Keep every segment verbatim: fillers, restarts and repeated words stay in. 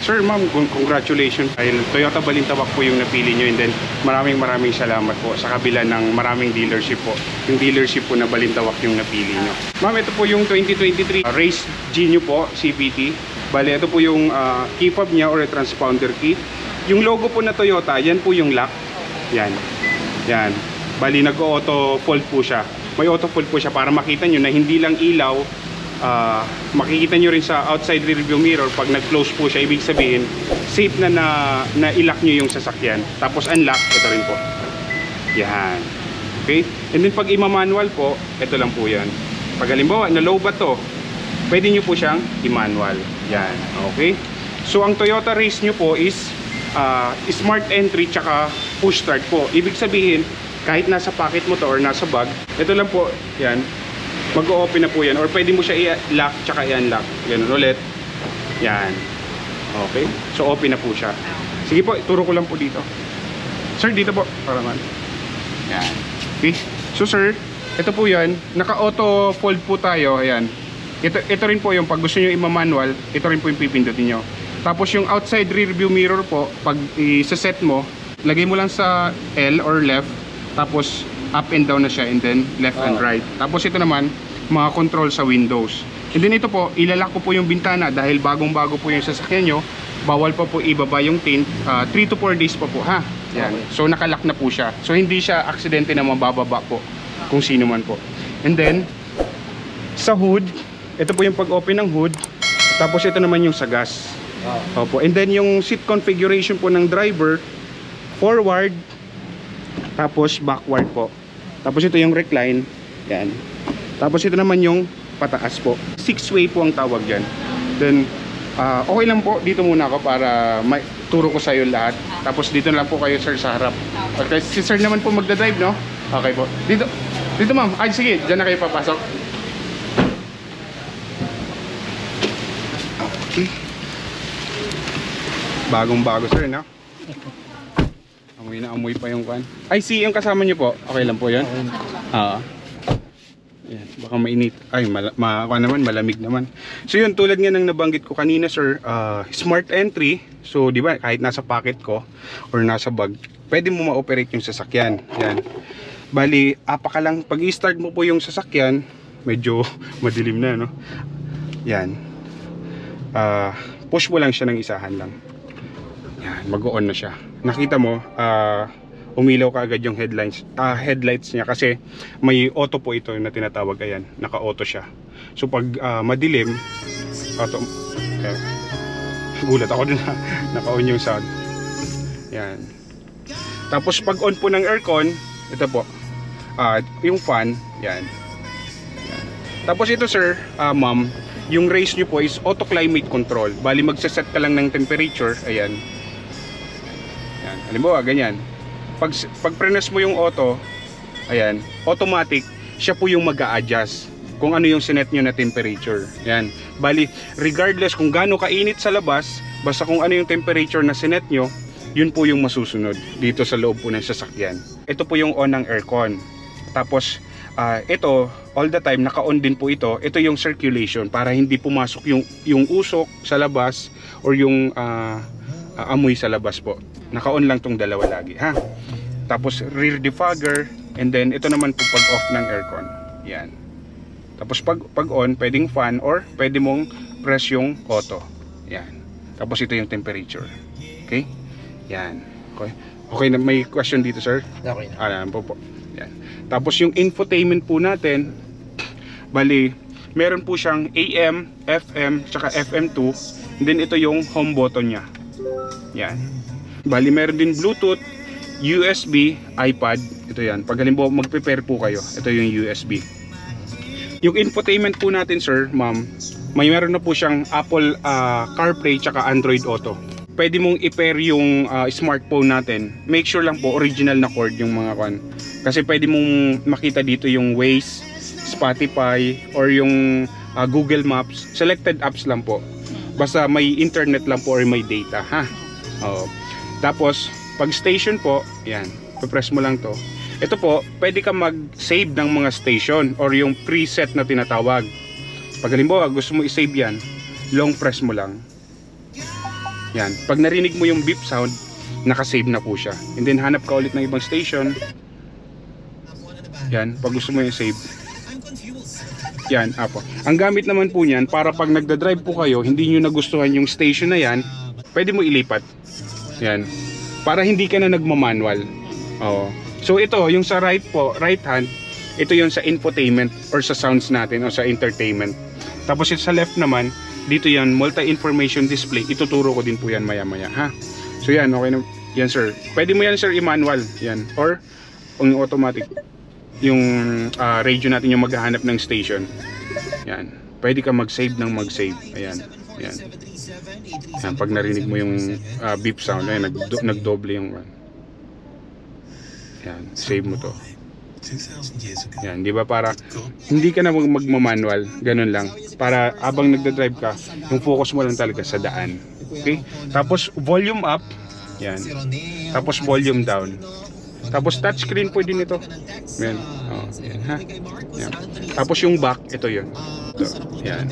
Sir, ma'am, congratulations dahil Toyota Balintawak po yung napili nyo, and then maraming maraming salamat po sa kabila ng maraming dealership po. Yung dealership po na Balintawak yung napili nyo. Ma'am, ito po yung twenty twenty-three uh, Race G nyo po, C V T. Bale, ito po yung uh, key fob nya or transponder key. Yung logo po na Toyota, yan po yung lock. Yan. Yan. Bali, nag-auto fold po siya. May auto fold po siya para makita nyo na hindi lang ilaw. Uh, makikita nyo rin sa outside rear view mirror pag nag-close po siya, ibig sabihin safe na na, na i-lock nyo yung sasakyan. Tapos unlock, ito rin po. Yan. Okay? And then pag ima-manual po, ito lang po yan. Pag halimbawa, na low ba to, pwede nyo po siyang i-manual. Yan. Okay? So ang Toyota Race nyo po is uh, smart entry tsaka push start po. Ibig sabihin, kahit nasa pocket mo to or nasa bag, ito lang po, yan, mag-o-open na po yan, or pwede mo siya i-lock tsaka i-unlock. Ganun ulit. Yan. Okay. So open na po siya. Sige po, ituro ko lang po dito. Sir, dito po. Para man. Yan. Okay. So sir, ito po yan. Naka-auto fold po tayo. Ayan. Ito, ito rin po yung pag gusto nyo i-manual, ito rin po yung pipindutin nyo. Tapos yung outside rear view mirror po, pag i-set mo, lagay mo lang sa L or left, tapos up and down na siya, and then left oh. and right. Tapos ito naman, mga control sa windows. And then ito po, ilalak ko po yung bintana dahil bagong bago po yung sasakyan nyo. Bawal pa po ibaba yung tint. uh, three to four days pa po, ha. Yan. Okay. So nakalock na po siya. So hindi siya aksidente na mabababa po kung sino man po. And then sa hood, ito po yung pag-open ng hood. Tapos ito naman yung sa gas. oh. Opo. And then yung seat configuration po ng driver, forward, tapos backward po. Tapos ito yung recline. Yan. Tapos ito naman yung pataas po. Six way po ang tawag dyan. Then uh, okay lang po, dito muna ako para may turo ko sa iyo lahat. Tapos dito na lang po kayo sir sa harap. Okay, si sir naman po magdadrive, no? Okay po. Dito, dito ma'am. Ay sige, dyan na kayo papasok. Okay. Bagong bago sir, no? Amoy na amoy pa yung kan. Ay, si yung kasama nyo po. Okay lang po yan? Oo. Yan, baka mainit. Ay, ma, ma naman, malamig naman. So yun, tulad nga ng nabanggit ko kanina sir, uh, smart entry. So di ba, kahit nasa pocket ko or nasa bag, pwede mo ma-operate yung sasakyan. Yan. Bali, apaka lang, pag i-start mo po yung sasakyan, medyo madilim na, no? Yan. Uh, push mo lang siya ng isahan lang. Yan, mag-on na siya. Nakita mo, uh, umilaw ka agad yung headlights, uh, headlights niya kasi may auto po ito na tinatawag. Ayan, naka-auto siya. So pag uh, madilim, auto, eh, gulat ako dun na naka-on yung sound. Yan. Tapos pag on po ng aircon, ito po, uh, yung fan, yan. Yan. Tapos ito sir, uh, ma'am, yung race nyo po is auto climate control. Bali magsaset ka lang ng temperature. Ayan. Yan. Halimbawa, ganyan. Pag, pag prenes mo yung auto, ayan, automatic, siya po yung mag-a-adjust kung ano yung sinet nyo na temperature. Yan. Bali, regardless kung gaano kainit sa labas, basta kung ano yung temperature na sinet nyo, yun po yung masusunod dito sa loob po ng sasakyan. Ito po yung on ng aircon. Tapos, uh, ito, all the time, naka-on din po ito. Ito yung circulation para hindi pumasok yung, yung usok sa labas or yung uh, uh, amoy sa labas po. Naka-on lang tong dalawa lagi, ha? Tapos rear defogger, and then ito naman po pag off ng aircon. Yan. Tapos pag, pag on, pwedeng fan or pwede mong press yung auto. Yan. Tapos ito yung temperature. Okay? Yan. Okay. Okay na, may question dito sir? Okay na. Alam po po. Yan. Tapos yung infotainment po natin, bali, meron po siyang A M, F M, tsaka F M two. And then ito yung home button niya. Yan. Bali, meron din Bluetooth, U S B, iPad. Ito yan. Pag halimbawa mag-prepare po kayo, ito yung U S B. Yung infotainment po natin sir, ma'am, may meron na po siyang Apple uh, CarPlay tsaka Android Auto. Pwede mong i-pair yung uh, smartphone natin. Make sure lang po original na cord yung mga kan. Kasi pwede mong makita dito yung Waze, Spotify, or yung uh, Google Maps. Selected apps lang po. Basta may internet lang po or may data, ha? Oo. Tapos, pag station po, yan, press mo lang to. Ito po, pwede ka mag-save ng mga station or yung preset na tinatawag. Pag halimbawa, gusto mo i-save yan, long press mo lang. Yan. Pag narinig mo yung beep sound, naka-save na po siya. And then hanap ka ulit ng ibang station. Yan. Pag gusto mo yung save. Yan. Apo. Ang gamit naman po niyan, para pag nagda-drive po kayo, hindi nyo nagustuhan yung station na yan, pwede mo ilipat. Yan. Para hindi ka na nagmamanual. Oo. So ito, yung sa right po, right hand, ito yung sa infotainment or sa sounds natin o sa entertainment. Tapos yung sa left naman, dito yan, multi-information display. Ituturo ko din po yan maya-maya, ha? So yan, okay na. Yan, sir. Pwede mo yan, sir, i-manual. Yan. Or, yung automatic. Yung uh, radio natin yung maghahanap ng station. Yan. Pwede ka mag-save ng mag-save. Ayan. Yan. Yan. Pag narinig mo yung uh, beep sound, ayan, nagdo nagdoble yung one. Yan. Save mo to. Yan, di ba, para hindi ka na magmamanual, ganun lang. Para abang nagda-drive ka, yung focus mo lang talaga sa daan. Okay? Tapos volume up, yan. Tapos volume down. Tapos touchscreen pwede nito. Yan. Oh, yan, ha. Yan. Tapos yung back, ito 'yun. Ito. Yan.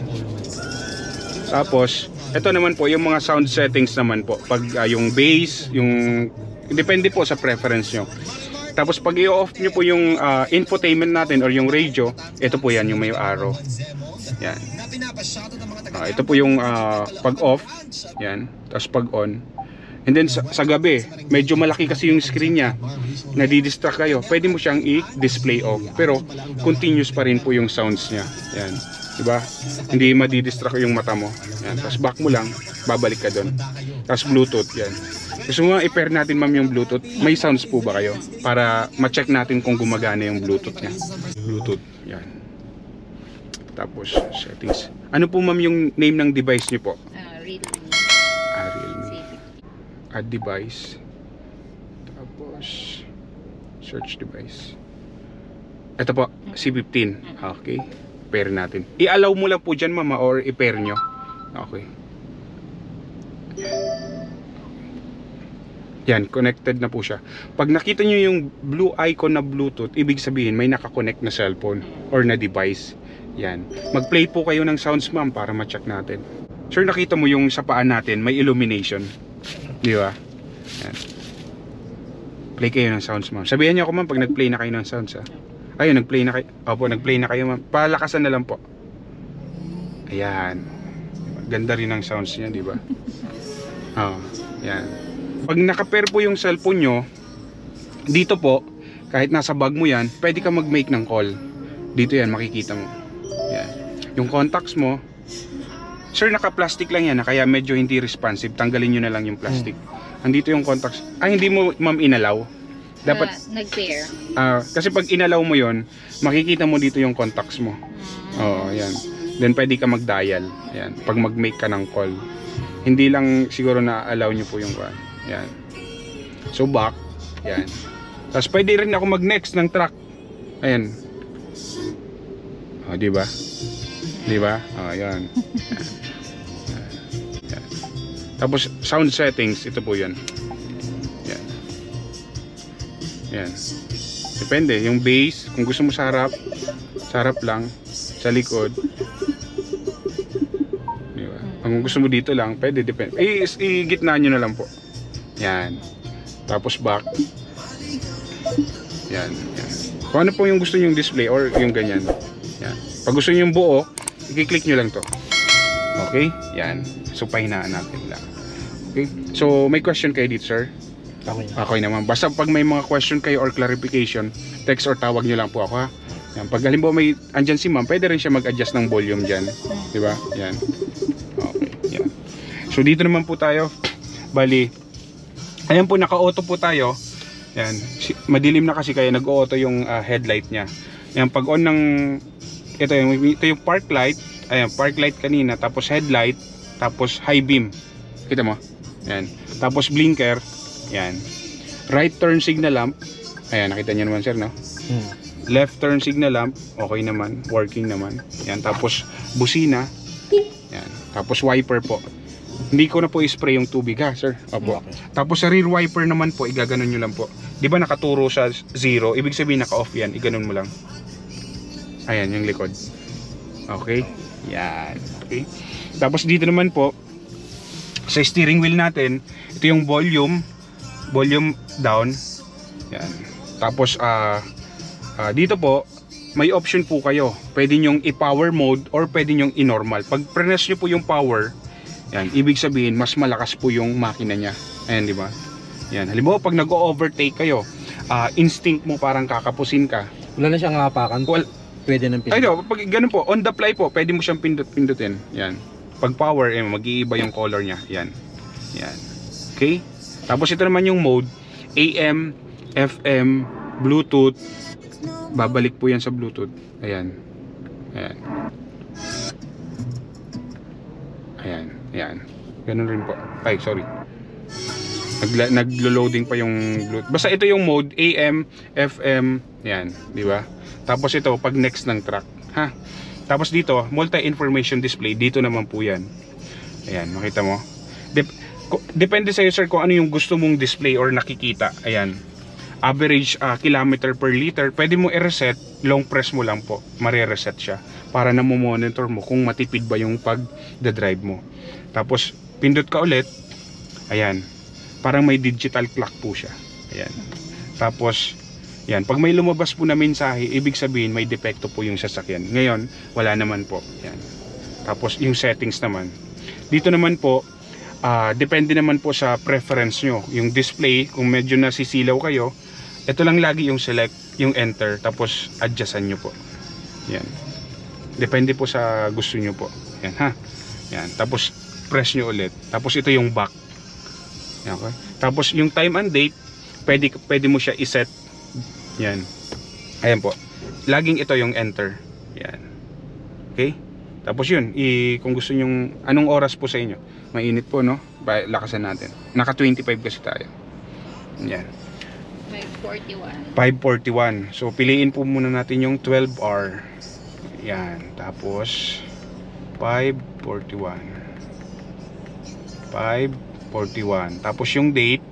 Tapos ito naman po yung mga sound settings naman po. Pag uh, yung bass, yung depende po sa preference nyo. Tapos pag i-off nyo po yung uh, infotainment natin or yung radio, ito po yan, yung may arrow. Yan. Uh, ito po yung uh, pag-off. Yan. Tapos pag-on. And then sa, sa gabi, medyo malaki kasi yung screen niya. Nadidistract kayo. Pwede mo siyang i-display off. Pero continuous pa rin po yung sounds niya. Yan. Diba? Hindi madidistract yung mata mo. Yan. Tapos back mo lang, babalik ka doon. Tapos Bluetooth. Yan. Gusto mo i-pair natin, ma'am, yung Bluetooth? May sounds po ba kayo? Para ma-check natin kung gumagana yung Bluetooth niya. Bluetooth. Yan. Tapos settings. Ano po, ma'am, yung name ng device niyo po? Uh, Realme. Ah, Realme. Add device. Tapos search device. Ito po, C fifteen. Okay. Pair natin. I-allow mo lang po dyan, mama, or i-pair nyo. Okay. Yan, connected na po siya. Pag nakita nyo yung blue icon na Bluetooth, ibig sabihin may nakakonect na cellphone or na device. Yan. Mag-play po kayo ng sounds, ma'am, para ma-check natin. Sir, nakita mo yung sa paan natin, may illumination. Di ba? Yan. Play kayo ng sounds, ma'am. Sabihan niyo ako, ma'am, pag nag-play na kayo ng sounds, ha? Ayun, nag-play na kayo. Opo, nag-play na kayo, ma'am. Palakasan na lang po. Ayan. Ganda rin ang sounds niya, di ba? Oh, yan. Pag naka-pair po yung cellphone nyo, dito po, kahit nasa bag mo yan, pwede ka mag-make ng call. Dito yan, makikita mo. Yan. Yung contacts mo, sir, naka-plastic lang yan, kaya medyo hindi responsive. Tanggalin nyo na lang yung plastic. Hmm. Andito yung contacts. Ay, hindi mo, ma'am, inalaw. Dapat, uh, nag-pair. Uh, kasi pag inalaw mo yon, makikita mo dito yung contacts mo. Hmm. Oo, yan. Then, pwede ka mag-dial. Yan. Pag mag-make ka ng call. Hindi lang siguro na-allow nyo po yung call. Yan. So back. Yan. Tapos pwede rin ako mag-next ng track. Ayan. Oh, di ba? Di ba? Oh, yan. Yan. Yan. Tapos sound settings, ito po 'yan. Yan. Yan. Depende, yung bass, kung gusto mo sa harap, sa harap lang, sa likod. Di ba? Kung gusto mo dito lang, pwede, depende. Eh, i-gitna nyo na lang po. Yan. Tapos back. Yan, yan. Kung ano po yung gusto nyo yung display or yung ganyan. Yan. Pag gusto nyo yung buo, i-click nyo lang to. Okay? Yan. So, pahinaan natin lang. Okay? So, may question kayo dito, sir? Okay. Okay naman. Basta pag may mga question kayo or clarification, text or tawag nyo lang po ako, ha? Yan. Pag halimbawa may andyan si ma'am, pwede rin siya mag-adjust ng volume dyan. Diba? Yan. Okay. Yan. So, dito naman po tayo. Bali, ayan po, naka-auto po tayo. Yan. Madilim na kasi kaya nag-auto yung uh, headlight niya. Yan, pag on ng ito yung, ito yung park light. Ayan, park light kanina. Tapos headlight. Tapos high beam. Kita mo? Yan. Tapos blinker. Yan. Right turn signal lamp. Ayan, nakita niyo naman, sir, no? Hmm. Left turn signal lamp. Okay naman. Working naman. Yan. Tapos busina. Yan. Tapos wiper po. Hindi ko na po i-spray yung tubig, ha, sir? Opo. Okay. Tapos sa rear wiper naman po, igaganon nyo lang po. Di ba nakaturo sa zero? Ibig sabihin naka-off yan. Iganon mo lang. Ayan, yung likod. Okay? Yan. Okay? Tapos dito naman po, Sa steering wheel natin, ito yung volume, volume down. Yan. Tapos uh, uh, dito po, may option po kayo. Pwede nyong i-power mode or pwede nyong i-normal. Pag press nyo po yung power, yan, ibig sabihin mas malakas po yung makina niya. Ayan, di ba? Yan. Halimbawa, pag nag-overtake kayo, uh, instinct mo parang kakapusin ka. Wala na siyang hapakan. Well, pwede nang pindot. Ay, no, pag ganun po, on the fly po, pwede mo siyang pindot-pindutin. Yan. Pag power, eh, mag-iiba yung color niya. Yan. Yan. Okay? Tapos ito naman yung mode, A M, F M, Bluetooth. Babalik po yan sa Bluetooth. Ayan. Ayan. Ayan. Ayan. Ganun rin po. Ay, sorry. Naglo-loading pa yung Bluetooth. Basta ito yung mode A M, F M, yan, di ba? Tapos ito pag next ng track, ha. Tapos dito, multi-information display, dito naman po yan. Ayan, makita mo. Dep depende sa iyo sir kung ano yung gusto mong display or nakikita. Ayan. Average uh, kilometer per liter, pwede mo i-reset, long press mo lang po, mare-reset siya para na mo monitor mo kung matipid ba yung pag-drive mo. Tapos pindot ka ulit. Ayan. Parang may digital clock po siya. Ayan. Tapos, yan. Pag may lumabas po na mensahe, ibig sabihin may depekto po yung sasakyan. Ngayon, wala naman po. Yan. Tapos, yung settings naman. Dito naman po, uh, depende naman po sa preference nyo. Yung display, kung medyo nasisilaw kayo, ito lang lagi yung select, yung enter, tapos adjustan nyo po. Yan. Depende po sa gusto nyo po. Yan, ha? Yan. Tapos, press nyo ulit. Tapos, ito yung back. Okay. Tapos yung time and date, pwede, pwede mo siya iset. Yan. Ayan po. Laging ito yung enter. Yan. Okay. Tapos yun, i, kung gusto nyong, anong oras po sa inyo? Mainit po, no? Lakasan natin. Naka twenty-five kasi tayo. Yan. five forty-one. five forty-one. So piliin po muna natin yung twelve hour. Yan. Tapos five forty-one. five forty-one. Tapos yung date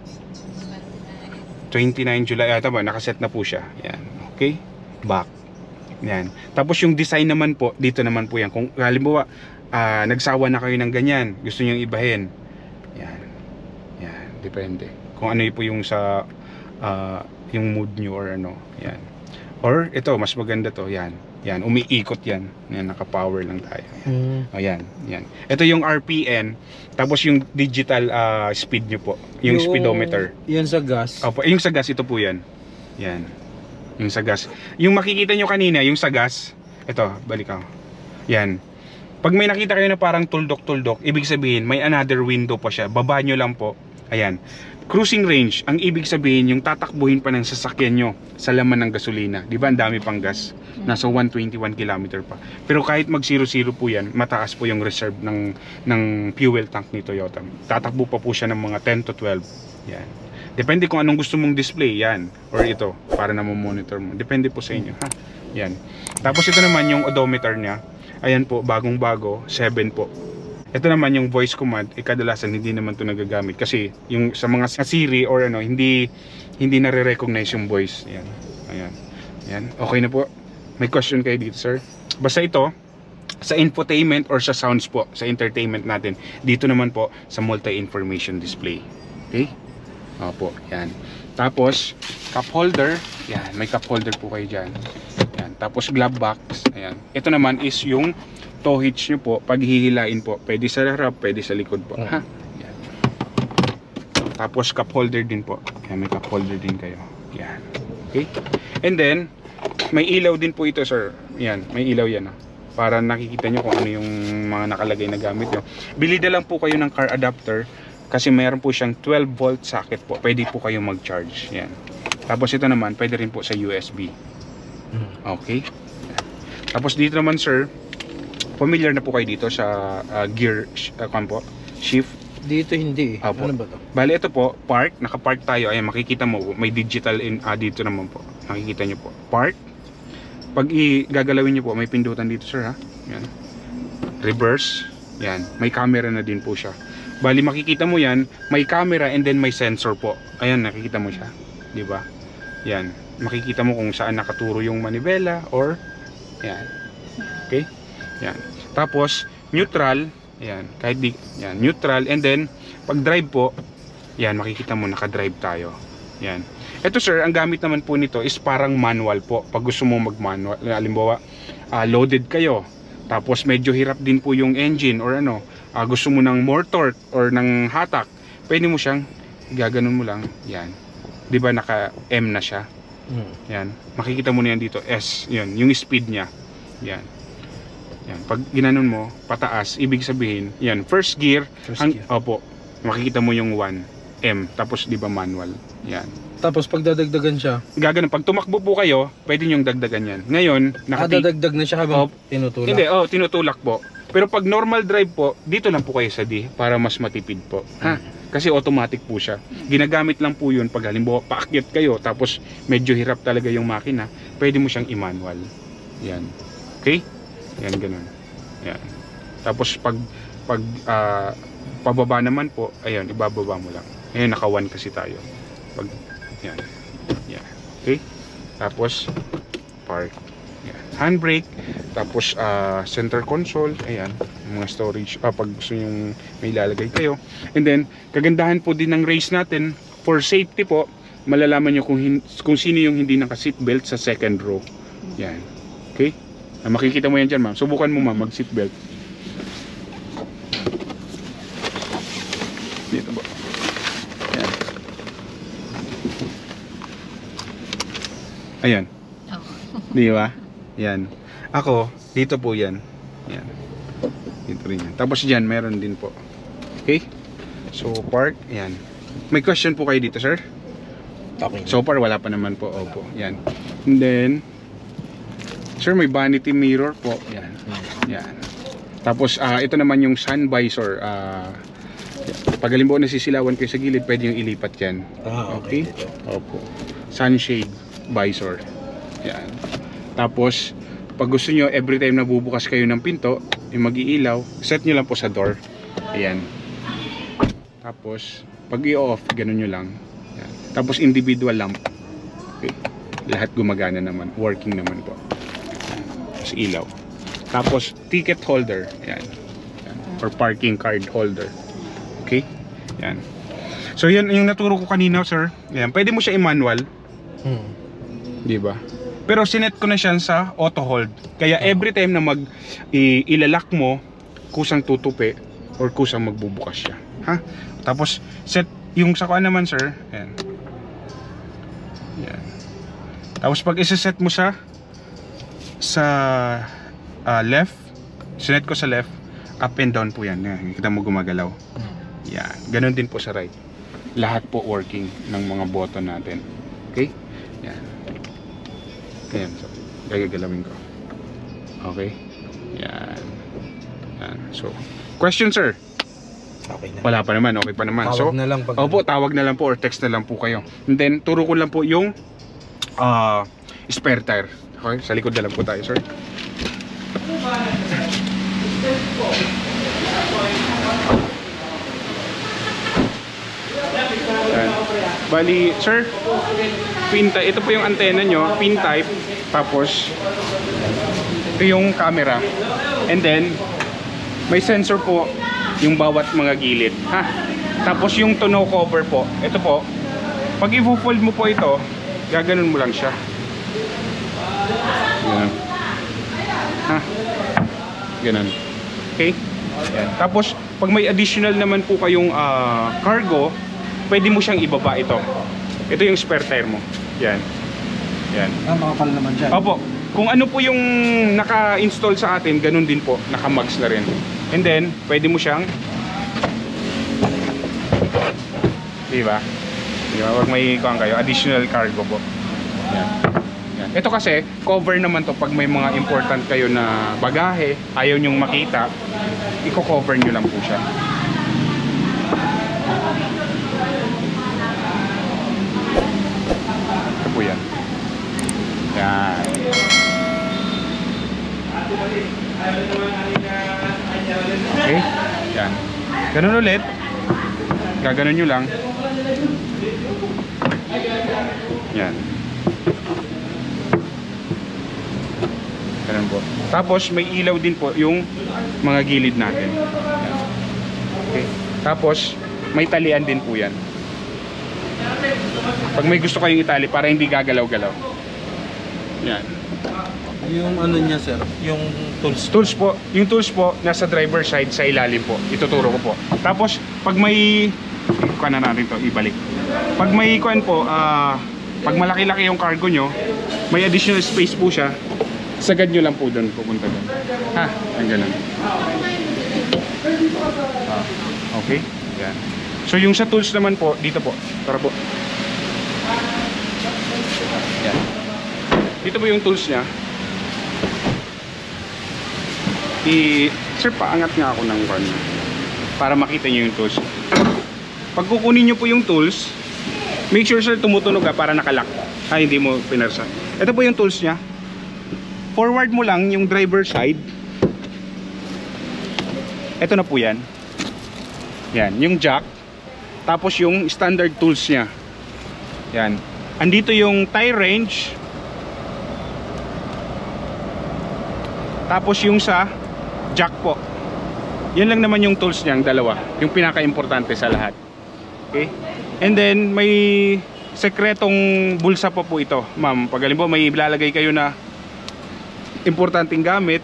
twenty-nine July. Ah, tama, nakaset na po siya. Yan. Okay? Back. Yan. Tapos yung design naman po, dito naman po yan. Kung halimbawa, uh, nagsawa na kayo ng ganyan, gusto niyo ibahin. Yan. Yan. Depende. Kung ano po yung sa uh, yung mood nyo or ano. Yan. Or ito, mas maganda to. Yan. Yan. Umiikot yan. Yan. Naka-power lang tayo. Yan. Mm. O, yan. Yan. Ito yung R P M. Tapos yung digital uh, speed nyo po. Yung, yung speedometer. Yan sa gas. Opo, yung sa gas, ito po yan. Yan. Yung sa gas. Yung makikita nyo kanina, yung sa gas. Ito, balik ako. Yan. Pag may nakita kayo na parang tuldok-tuldok, ibig sabihin, may another window pa siya. Baba nyo lang po. Ayan. Cruising range, ang ibig sabihin, yung tatakbuhin pa ng sasakyan nyo sa laman ng gasolina. Di ba, ang dami pang gas. Nasa one twenty-one kilometer pa. Pero kahit mag zero zero po yan, mataas po yung reserve ng, ng fuel tank ni Toyota. Tatakbo pa po siya ng mga ten to twelve. Yan. Depende kung anong gusto mong display, yan. Or ito, para na monitor mo. Depende po sa inyo, ha? Yan. Tapos ito naman yung odometer niya. Ayan po, bagong bago, seven po. Ito naman yung voice command, eh kadalasan hindi naman ito nagagamit kasi yung sa mga sa Siri or ano, hindi hindi nare-recognize yung voice. Ayan. Ayan. Ayan. Okay na po. May question kayo dito, sir? Basta ito, sa infotainment or sa sounds po, sa entertainment natin. Dito naman po sa multi-information display. Okay? Opo, yan. Tapos, cup holder. Yan, may cup holder po kayo dyan. Yan. Tapos, glove box. Ayan. Ito naman is yung tow hitch nyo po. Pag hihilain po, pwede sa harap, pwede sa likod po. Ha? Yan. Tapos, cup holder din po. Yan, may cup holder din kayo. Yan. Okay? And then, may ilaw din po ito, sir. Yan, may ilaw yan. Ha? Para nakikita nyo kung ano yung mga nakalagay na gamit nyo. Bili na lang po kayo ng car adapter. Kasi mayroon po siyang twelve volt socket po. Pwede po kayong mag-charge. Yan. Tapos ito naman, pwede rin po sa U S B. Okay. Yan. Tapos dito naman, sir, familiar na po kayo dito sa uh, gear uh, po, shift. Dito hindi. Opo. Ano ba to? Bali, ito po, park. Naka-park tayo. Ayan, makikita mo. May digital in, uh, dito naman po. Makikita nyo po. Park. Pag i-gagalawin nyo po, may pindutan dito, sir, ha? Yan. Reverse. Yan. May camera na din po siya. Bali, makikita mo yan, may camera and then may sensor po. Ayan, nakikita mo siya. Di ba? Yan. Makikita mo kung saan nakaturo yung manibela or yan. Okay? Yan. Tapos, neutral. Yan, kahit di, yan, neutral. And then, pag drive po, yan, makikita mo, naka-drive tayo. Yan. Ito sir, ang gamit naman po nito is parang manual po. Pag gusto mo mag-manual, halimbawa, uh, loaded kayo, tapos medyo hirap din po yung engine or ano, uh, gusto mo ng more torque or ng hatak, pwede mo siyang, gaganon mo lang, yan. Di ba naka-M na siya? Hmm. Yan. Makikita mo na yan dito, S, yan, yung speed niya. Yan. Yan. Pag ginanon mo, pataas, ibig sabihin, yan, first gear, First ang, gear. opo, makikita mo yung one, M, tapos di ba manual. Yan. Tapos pag dadagdagan siya, Gaganon, pag tumakbo po kayo, pwede nyo dagdagan yan. Ngayon, ah, nakati- dadagdag na siya habang Oh, tinutulak. Hindi, oh, tinutulak po. Pero pag normal drive po, dito lang po kayo sa D para mas matipid po. Ha? Kasi automatic po siya. Ginagamit lang po yun pag halimbawa paakyat kayo tapos medyo hirap talaga yung makina, pwede mo siyang i-manual. Yan. Okay? Yan, ganun. Yan. Tapos pag pag ah, pababa naman po, ayun, ibababa mo lang. Ngayon, naka one kasi tayo. Pag, yan. Yan. Okay? Tapos, park. Yan. Handbrake. Tapos, ah, center console. Ayan. Mga storage. Ah, pag gusto yung may ilalagay kayo. And then, kagandahan po din ng race natin, for safety po, malalaman nyo kung, hin- kung sino yung hindi naka-seatbelt sa second row. Yan. Okay? Ah, makikita mo yan dyan, ma'am. Subukan mo, ma'am, mag-seatbelt. Dito po. Yan. Ayan. Oh. Di ba? Yan. Ako, dito po yan. Yan. Dito rin yan. Tapos dyan, meron din po. Okay? So, park. Yan. May question po kayo dito, sir? Okay. So far, wala pa naman po. Opo. Yan. And then, sir, may vanity mirror po. Yan. Yan. Tapos, ah, ito naman yung sun visor. Ah, pag halimbawa nasisilawan kayo sa gilid, pwede yung ilipat yan. Ah, Okay? okay. Dito. Opo. Sunshade visor. Yan. Tapos, pag gusto nyo, every time na bubukas kayo ng pinto, yung mag-iilaw, set nyo lang po sa door. Ayan. Tapos, pag i-off, ganun nyo lang. Yan. Tapos, individual lamp. Okay. Lahat gumagana naman. Working naman po. Tapos, ilaw. Tapos, ticket holder. Ayan. Yan. Or parking card holder. Okay? Yan. So, yan yung naturo ko kanina, sir. Yan. Pwede mo siya i-manual. Hmm. Di ba? Pero sinet ko na siya sa auto hold. Kaya every time na mag i- ilalak mo, kusang tutupi or kusang magbubukas siya. Ha? Tapos set yung sa kuan naman, sir. Ayan. Yan. Tapos pag isa-set mo sa sa ah, left, sinet ko sa left, up and down po yan. Yan. Kita mo gumagalaw. Yan. Ganon din po sa right. Lahat po working ng mga button natin. Okay? Yan. Ayan. So, gagagalawin ko. Okay? Yan. Yan. So, question, sir? Okay na. Wala pa naman. Okay pa naman. Tawag So, na lang pag opo, tawag na lang po or text na lang po kayo. And then, turo ko lang po yung ah, spare tire. Okay? Sa likod na lang po tayo, sir. Yan. Bali, sir, pin type. Ito po yung antena nyo, pin type. Tapos, ito yung camera. And then, may sensor po yung bawat mga gilid. Ha? Tapos yung tonneau cover po. Ito po. Pag i-fold mo po ito, gaganon mo lang siya. Ganun. Ha? Ganun. Okay? Yan. Tapos, pag may additional naman po kayong ah, cargo, pwede mo siyang ibaba ito. Ito yung spare tire mo. Yan. Yan. Ah, makapal naman siya. Opo. Kung ano po yung naka-install sa atin, ganun din po. Naka-mags na rin. And then, pwede mo siyang diba? Diba? Wag may kuhan kayo. Additional cargo po. Yan. Yan. Ito kasi, cover naman to pag may mga important kayo na bagahe, ayaw nyong makita, i-cover nyo lang po siya. Ito po yan. Yan. Okay? Yan. Ganun ulit. Gaganon nyo lang. Yan. Ganun po. Tapos may ilaw din po yung mga gilid natin. Yan. Okay. Tapos, may talian din po yan. Pag may gusto kayong itali para hindi gagalaw-galaw. Yan. Yung ano niya sir, yung tools. Tools po, yung tools po nasa driver side sa ilalim po. Ituturo ko po. Tapos pag may kuan na natin to, ibalik. Pag may kuan po, ah pag malaki-laki yung cargo nyo, may additional space po siya. Sagad nyo lang po doon, pupunta doon. Ha, ang ganun. Ah, okay. Yan. So yung sa tools naman po, dito po. Tara po. Yan. Dito po yung tools niya. I sir, paangat nga ako ng van para makita niyo yung tools. Pag kukunin niyo po yung tools, make sure sir tumutunog ha, para nakalock. Ah, hindi mo pinarsa. Ito po yung tools niya. Forward mo lang yung driver side. Ito na po yan. Yan, yung jack. Tapos yung standard tools niya. Yan. Andito yung tie wrench. Tapos yung sa jack po. Yan lang naman yung tools niya, ang dalawa. Yung pinaka-importante sa lahat. Okay? And then may sekretong bulsa pa po ito, ma'am. Pag halimbawa may ilalagay kayo na importanteng gamit,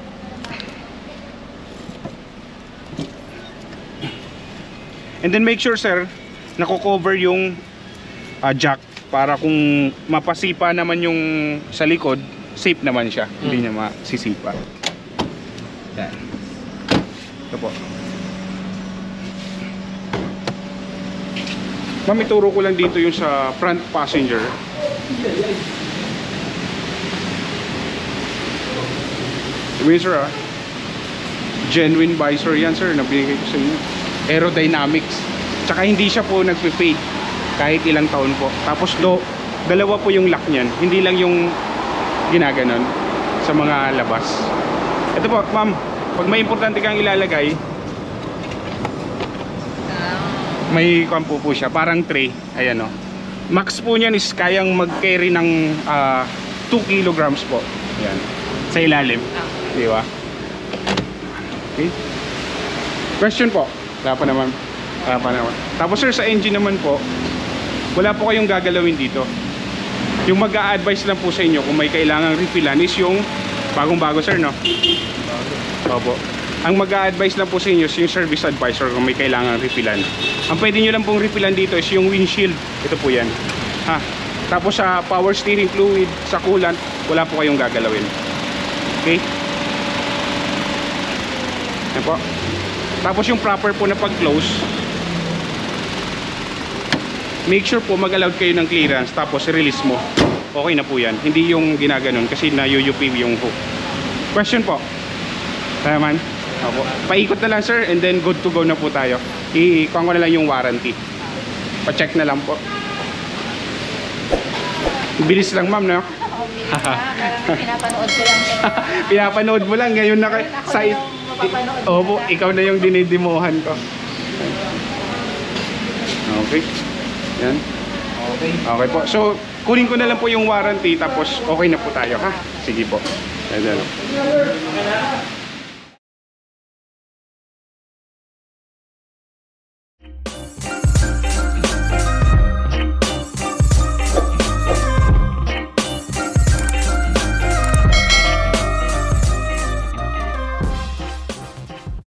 and then make sure sir, nako-cover yung uh, jack para kung mapasipa naman yung sa likod, safe naman siya, hmm. Hindi niya masisipa. Yan. Ito po. Ma'am, ituro ko lang dito yung sa front passenger. Sabihin sir ah, genuine visor yan sir, nabigay ko sa inyo. Aerodynamics. Tsaka hindi siya po nagpe-fade kahit ilang taon po. Tapos do, dalawa po yung lock niyan, hindi lang yung ginaganon sa mga labas. Ito po ma'am, pag may importante kang ilalagay, may kwan po po siya, parang tray. Ayan o. Max po niyan is kayang mag-carry ng uh, two kilograms po. Ayan. Sa ilalim. Di ba? Okay. Question po. Wala pa naman. Wala pa naman. Tapos sir, sa engine naman po, wala po kayong gagalawin dito. Yung mag-a-advise lang po sa inyo kung may kailangang refillan is yung bagong-bago sir, no? Opo. Ang mag-a-advise lang po sa inyo is yung service advisor kung may kailangang refillan. Ang pwede nyo lang pong refillan dito is yung windshield. Ito po yan. Ha? Tapos sa power steering fluid, sa coolant, wala po kayong gagalawin. Okay? Yan po. Tapos yung proper po na pag-close, make sure po mag-allowed kayo ng clearance, tapos release mo. Okay na po yan. Hindi yung ginaganon kasi na-U U P yung hook. Question po. Tama man? Opo. Paikot na lang sir, and then good to go na po tayo. I-kuha ko na lang yung warranty. Pa-check na lang po. Bilis lang ma'am, no? Parang pinapanood ko lang. Pinapanood mo lang, ngayon na ka sa Ako yung mapapanood. opo, ikaw na yung dinidemohan ko. Okay. Yan. Okay. Okay po. So, kunin ko na lang po yung warranty, tapos okay na po tayo, ha? Sige po. Ayan.